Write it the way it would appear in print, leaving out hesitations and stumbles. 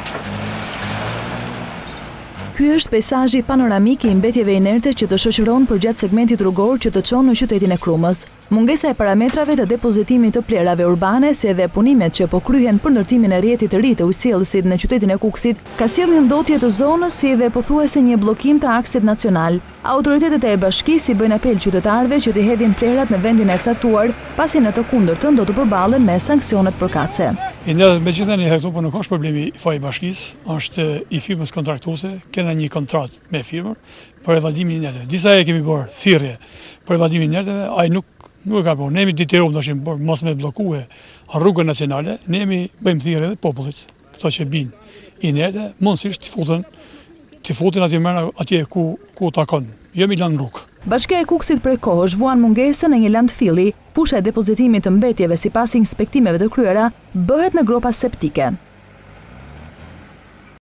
Ky është peizazhi panoramik i mbetjeve inerte që të shoqëron përgjatë segmentit rrugor që të çon në qytetin e Krumës. Mungesa e parametrave të depozitimit të plerave urbane, si edhe punimet që po kryhen për ndërtimin e rrjetit të ri të ujësjellësit në qytetin e Kukësit, ka sjellë një ndotje të zonës si edhe pothuajse një bllokim të aksit nacional. Autoritetet e bashkisë i bëjnë apel qytetarëve që të hedhin plerat në vendin e caktuar, pasi në të kundërtën do të përballen me sanksionet përkatëse. Megjithatë një këtu po nuk është problemi i faj bashkisë, është i firmës kontraktuese, kena një kontratë me firmën për evadimin e inerteve. Disa herë kemi bërë thirrje për evadimin e inerteve, ai nuk e ka bërë. Ne jemi detyruar tashim mos me bllokue rrugën nacionale, ne bëjmë thirrje edhe popullit, këto që binë inerte, mundësisht të futen atje ku takon, jo mi lanë rrugë. Bashkia e Kukësit prej kohësh vuan mungesën e një landfilli, fusha e depozitimit të mbetjeve sipas inspektimeve të kryera bëhet në gropa septike.